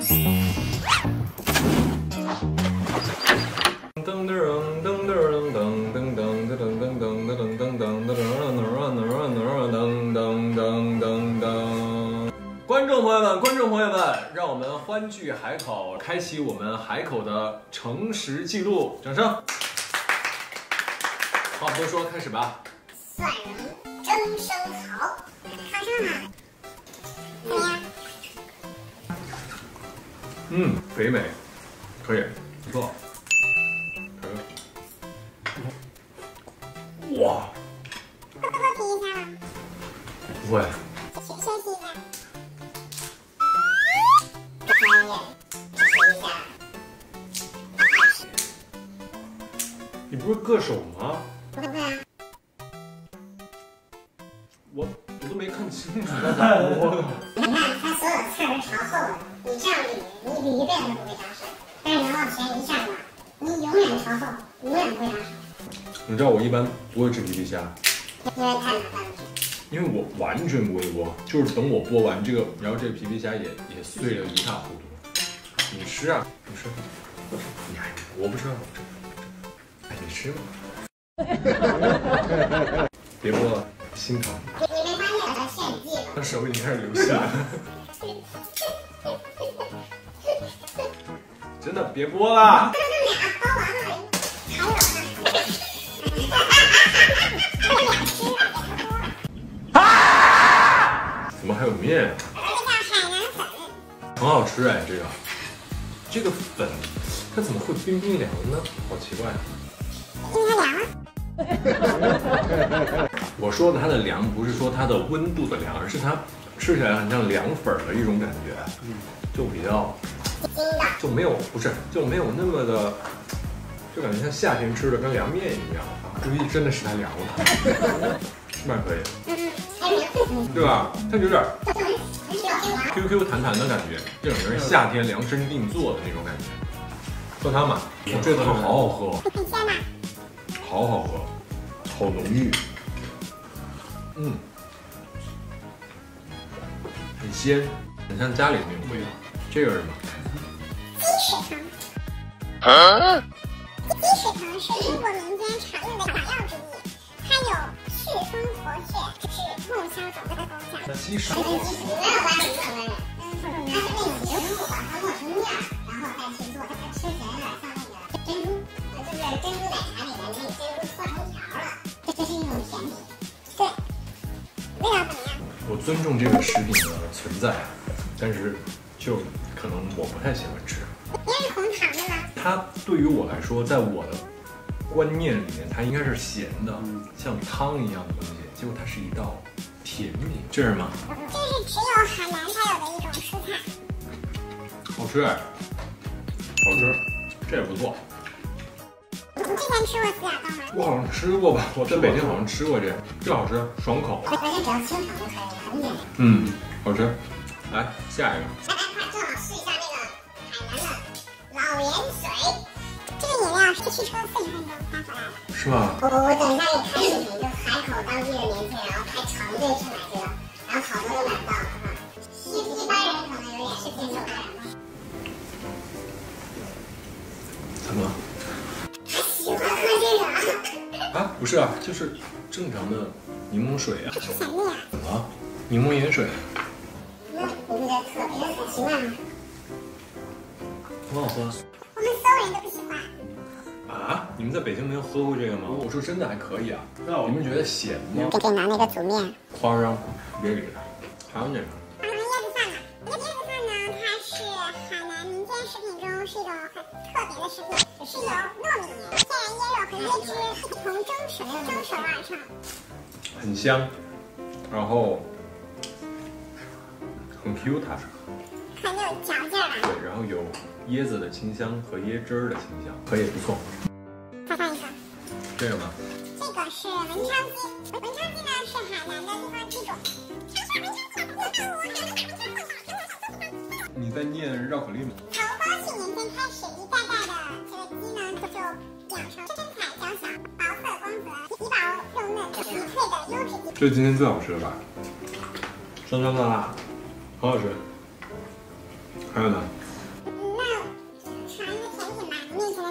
观众朋友们，让我们欢聚海口，开启我们海口的诚实记录，掌声！话不多说，开始吧。 蒜蓉蒸生蚝，烤生蚝，怎么样？ 肥美，可以，不错。哇！ 会不会皮一下吗？ 不会。 学习一下。专业，试一下。 你不是歌手吗？ 不会啊。 我都没看清楚他咋播的。 你看，它所有刺儿是朝后的，你这样捋，你捋一辈子都不会长手。但是人往前一下拉，你永远朝后，永远不会长手。 你知道我一般不会吃皮皮虾， 因为太麻烦了。因为我完全不会剥，就是等我剥完这个，然后这个皮皮虾也碎得一塌糊涂。你吃啊，你吃，你还我不吃，我吃，哎，你吃嘛。别剥了，心疼。 你没发现我炫技吗？ 他手已经开始流血了。真的别剥了。怎么还有面？ 这叫海南粉， 很好吃哎，这个粉，它怎么会冰冰凉呢？好奇怪。 因为它凉。 我说的它的凉，不是说它的温度的凉，而是它吃起来很像凉粉的一种感觉，就比较，就没有那么的，就感觉像夏天吃的跟凉面一样。估计真的是太凉了，是吧？可以。对吧？它有点 QQ 弹弹的感觉，这种人夏天量身定做的那种感觉。喝汤吧，我这汤好好喝，好好喝，好浓郁，很鲜，很像家里那种味道。这个是什么？ 鸡屎汤。鸡屎汤是英国民间常用的草药之一，它有祛风活血、治梦消肿的功效。 那鸡屎？ 没有它是那种植物把它磨成面，然后再去做，它吃起来有点像那个珍珠，就是珍珠奶茶里面的那个珍珠搓成条了。这是一种甜品，对，味道怎么样？ 我尊重这个食品的存在，但是就可能我不太喜欢吃。 你是红糖的吗？ 它对于我来说，在我的观念里面，它应该是咸的，像汤一样的东西。结果它是一道甜品，这是什么？ 这是只有海南才有的一种蔬菜。 好吃哎，好吃，这也不错。 你之前吃过死亚糕吗？ 我好像吃过吧，我在北京好像吃过这好吃，爽口。 而且只要清炒就可以了，很简单。 好吃。来下一个。 来，正好试一下那个海南的老盐水。这个饮料是驱车40分钟发回来的。 是吗？ 我等一下给你看视频，就海口当地的年轻人，然后排长队去买这个，然后好多都买不到了哈。一般人可能有点是天就爱了。 怎么了？ 他喜欢喝这个。 啊，不是啊，就是正常的柠檬水啊。 它是甜的呀。 怎么了？柠檬盐水。 你不觉得特别很奇怪吗？ 很好喝。 我们所有人都不喜欢。 啊？你们在北京没有喝过这个吗？我说真的还可以啊。你们觉得咸吗？ 可以拿那个煮面。 夸张，别理他。还有那个。 椰子饭呢？椰子饭呢，它是海南民间食品中是一种很特别的食品，是由糯米、天然椰肉和椰汁从蒸熟而成。 很香，然后很 Q 弹， 很有嚼劲儿吧？ 对，然后有椰子的清香和椰汁儿的清香，可以不错。 再上一个。 这个吗？ 这个是文昌鸡，文昌鸡呢是海南的地方鸡种。 你在念绕口令吗？ 从光绪年间开始，一代代的这个鸡呢就养成身材娇小、薄色光泽、皮薄肉嫩、米脆的优质鸡。 这是今天最好吃的吧？酸酸辣辣，好好吃。还有呢？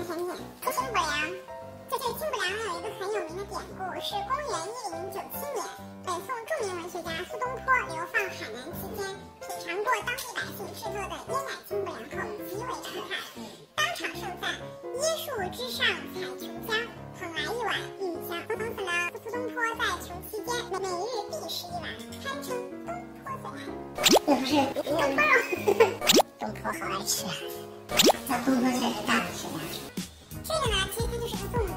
甜点——清补凉。这清补凉有一个很有名的典故，是公元1097年，北宋著名文学家苏东坡流放海南期间，品尝过当地百姓制作的椰奶清补凉后，极为称叹，当场盛赞“椰树之上采琼浆，捧来一碗玉米香”。从此呢，苏东坡在穷期间每日必食一碗，堪称东坡最爱。也不是东坡肉，东坡好爱吃啊！那东坡确实大的吃家。这个呢，其实它就是个粽子。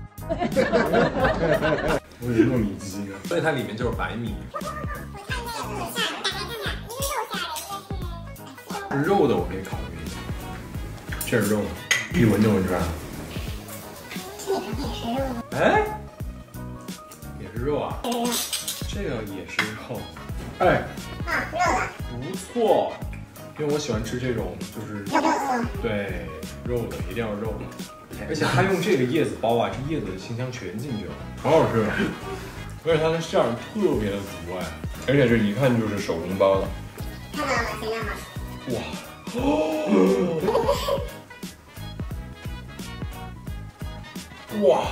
我以为糯米鸡呢， 所以它里面就是白米。 我看这个像，打开看看，一个肉馅的，一个是肉的我可以考虑一下，这是肉的，一闻就闻出来了。 这个也是肉吗？ 哎，也是肉啊， 这个也是肉， 哎， 啊，肉的， 不错，因为我喜欢吃这种就是对肉的，一定要肉的。而且他用这个叶子包啊，这叶子的清香全进去了，好好吃。 而且它的馅儿特别的足哎，而且这一看就是手工包的。 看到了吗？现在吗？ 哇，哇，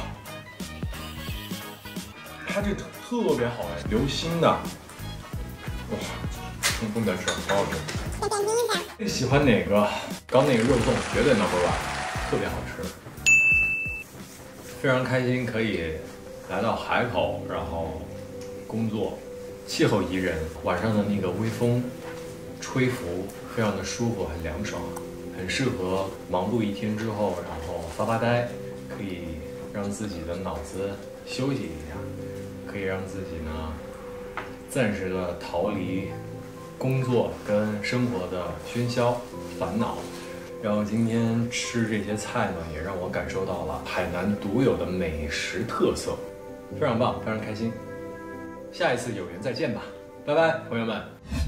它这特别好哎，流心的，哇，不难吃，好好吃。 再点评一下。 最喜欢哪个？刚那个肉粽绝对 No.1，特别好吃。非常开心可以来到海口，然后工作，气候宜人，晚上的那个微风吹拂，非常的舒服，很凉爽，很适合忙碌一天之后，然后发发呆，可以让自己的脑子休息一下，可以让自己呢暂时的逃离工作跟生活的喧嚣烦恼。然后今天吃这些菜呢，也让我感受到了海南独有的美食特色，非常棒，非常开心。下一次有缘再见吧，拜拜，朋友们。